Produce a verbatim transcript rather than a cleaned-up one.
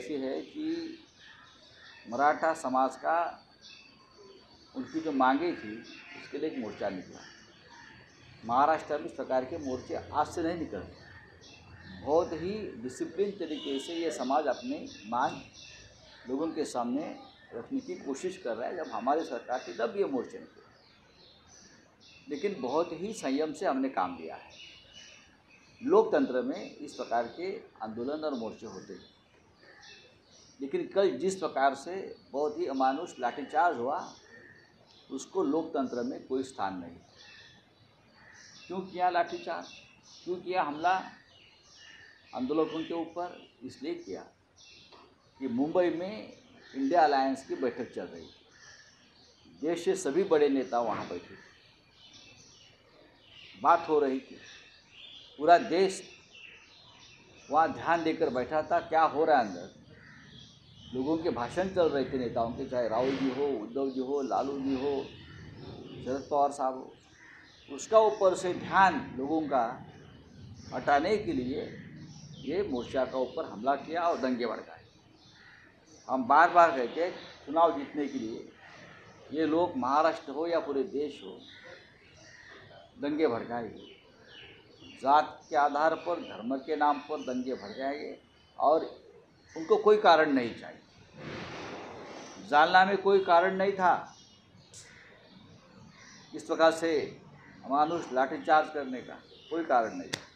ऐसी है कि मराठा समाज का उनकी जो मांगे थी उसके लिए एक मोर्चा निकला। महाराष्ट्र में इस प्रकार के मोर्चे आज से नहीं निकलते। बहुत ही डिसिप्लिन तरीके से ये समाज अपनी मांग लोगों के सामने रखने की कोशिश कर रहा है। जब हमारी सरकार थी तब ये मोर्चे निकले, लेकिन बहुत ही संयम से हमने काम लिया है। लोकतंत्र में इस प्रकार के आंदोलन और मोर्चे होते हैं, लेकिन कल जिस प्रकार से बहुत ही अमानुष लाठीचार्ज हुआ, उसको लोकतंत्र में कोई स्थान नहीं। क्यों किया लाठीचार्ज, क्यों किया हमला आंदोलकों के ऊपर? इसलिए किया कि मुंबई में इंडिया अलायंस की बैठक चल रही थी। देश के सभी बड़े नेता वहाँ बैठे थे, बात हो रही थी। पूरा देश वहाँ ध्यान देकर बैठा था क्या हो रहा है अंदर। लोगों के भाषण चल रहे थे नेताओं के, चाहे राहुल जी हो, उद्धव जी हो, लालू जी हो, शरद पवार साहब हो। उसका ऊपर से ध्यान लोगों का हटाने के लिए ये मोर्चा का ऊपर हमला किया और दंगे भड़काए। हम बार बार कहते हैं चुनाव जीतने के लिए ये लोग महाराष्ट्र हो या पूरे देश हो, दंगे भड़काएंगे, जात के आधार पर, धर्म के नाम पर दंगे भड़काएंगे और उनको कोई कारण नहीं चाहिए। जालना में कोई कारण नहीं था इस प्रकार से अमानुष लाठीचार्ज करने का, कोई कारण नहीं।